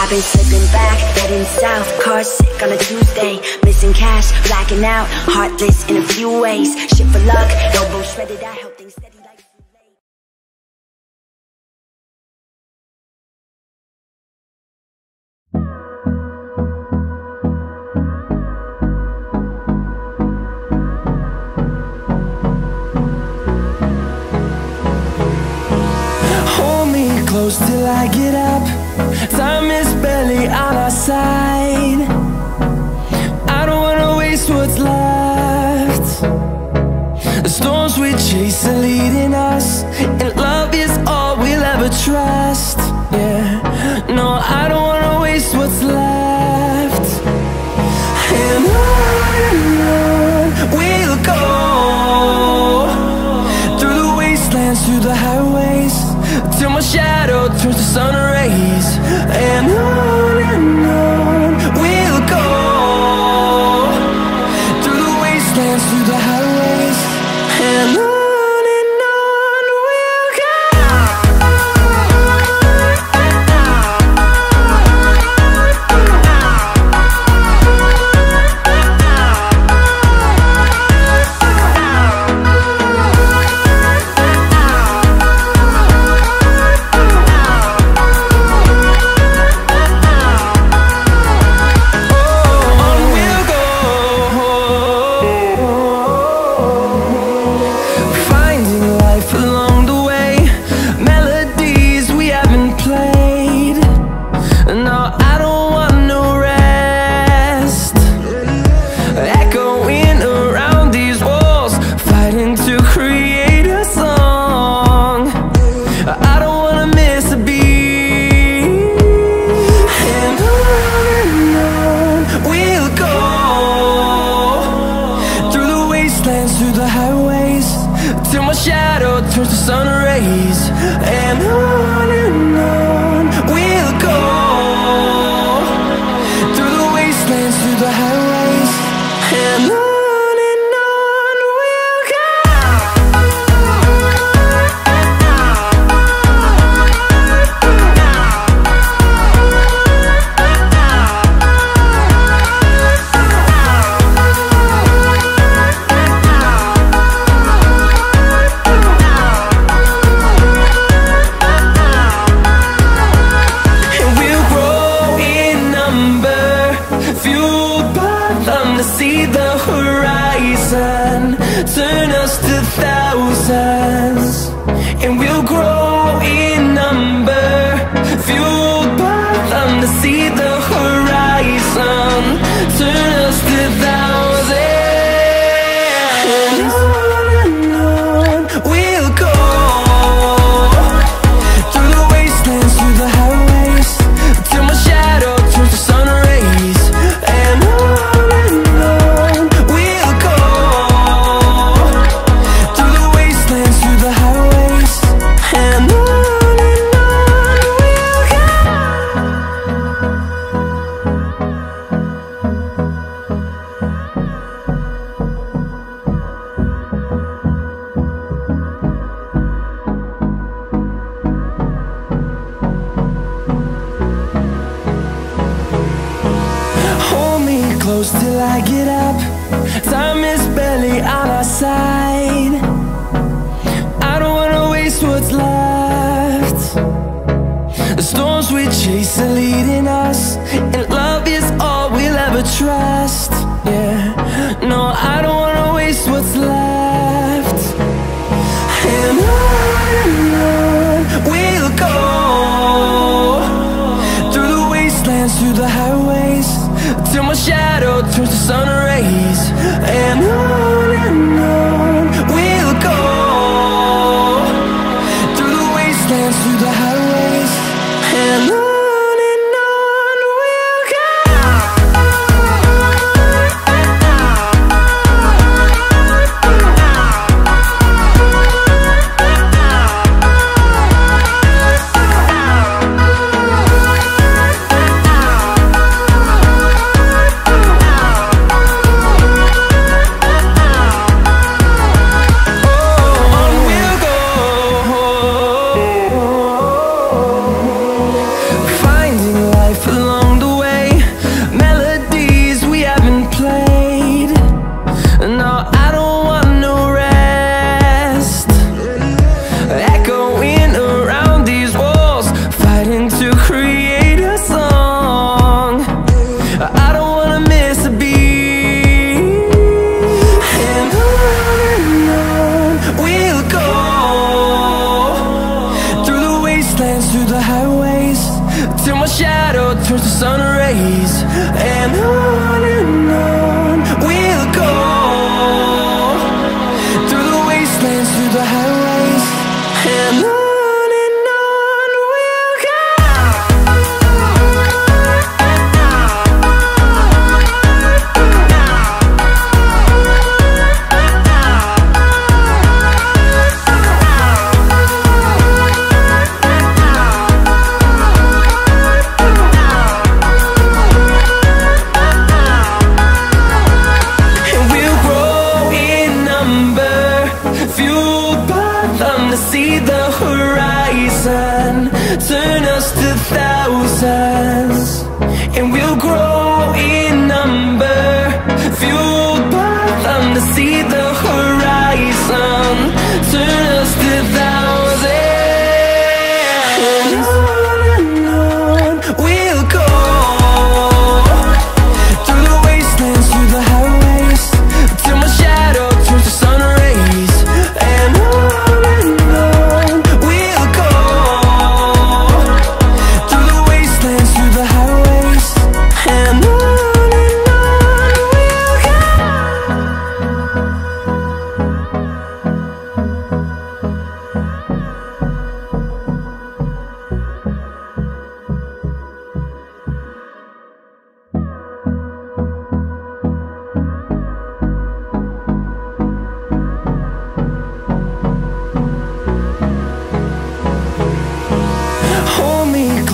I've been slipping back, heading south, car sick on a Tuesday. Missing cash, blacking out, heartless in a few ways. Shit for luck, elbow shredded, I hope things steady like close till I get up. Time is barely on our side. I don't wanna waste what's left. The storms we chase are leading us, and love is all we'll ever trust. Yeah, no, I don't wanna waste what's left. And on we'll go, through the wastelands, through the highways, till my shadow turns to sun rays. And on we'll go, through the wastelands, through the highways, and on we'll go. Through the highways, till my shadow turns to sun rays. And on we'll go, through the wastelands, through the highways, and on we'll go. See the horizon turn us to thousands, and we'll grow in number, fueled by them. To see the horizon turn us to thousands, and on we'll go, through the wastelands, through the highways, till my shadow turns to sun rays. And close till I get up. Time is barely on our side. I don't wanna waste what's left. The storms we chase are leading us, and love is all we'll ever trust. Yeah, no, I don't wanna waste what's left. And on we'll go, through the wastelands, through the highways, till my shadow turns to sun rays. And on we'll go, through the wastelands, through the highways, and on.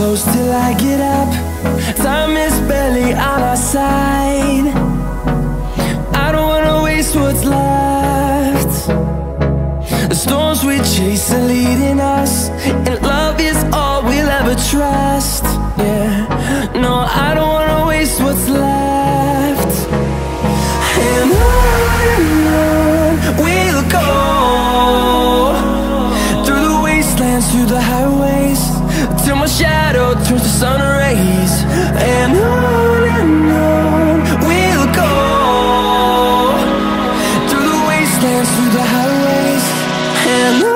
close till I get up. Time is barely on our side. I don't wanna waste what's left. The storms we chase are leading us, and love is all we'll ever trust. Yeah, no, I don't wanna waste what's left. And on we'll go, through the wastelands, through the highways, till my shadow turns to sun rays. And on we'll go, through the wastelands, through the highways, and on we'll go.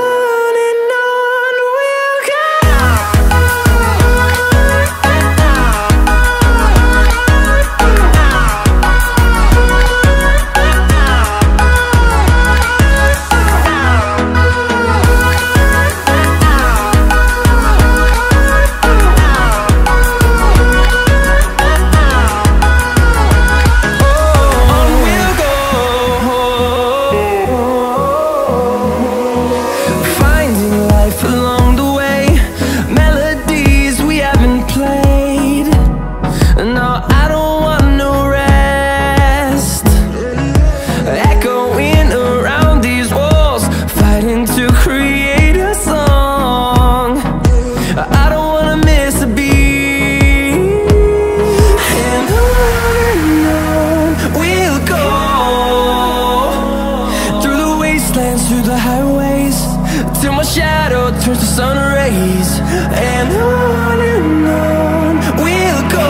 Through the highways, till my shadow turns to sun rays. And on we'll go,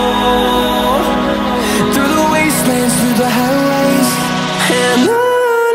through the wastelands, through the highways, and on we'll go.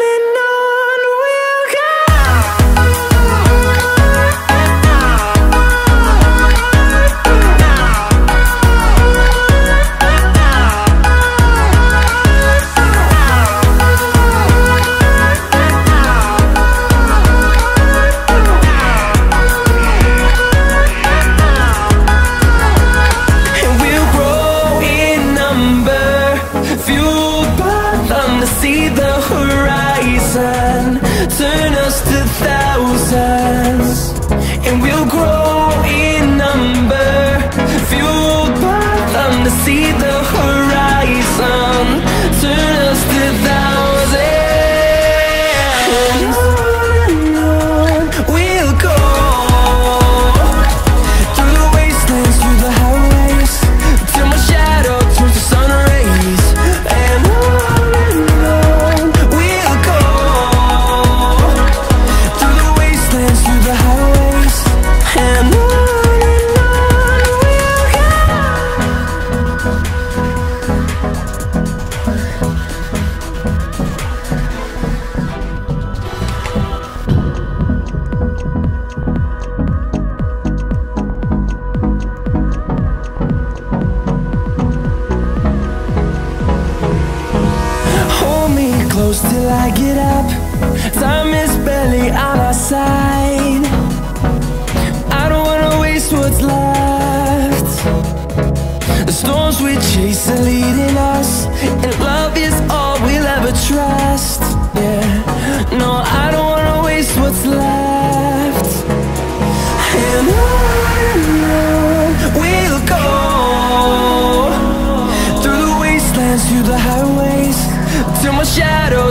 See the horizon turn us to thousands, and we'll grow in number, fueled by them. To see the horizon turn us to thousands, and on we'll go, through the wastelands, through the highways, till my shadow turns to sun rays. And close till I get up. Time is barely on our side. I don't wanna waste what's left. The storms we chase are leading us, and love is all we'll ever trust. Yeah, no, I don't wanna waste what's left. And on we'll go, through the wastelands, through the highways, till my shadow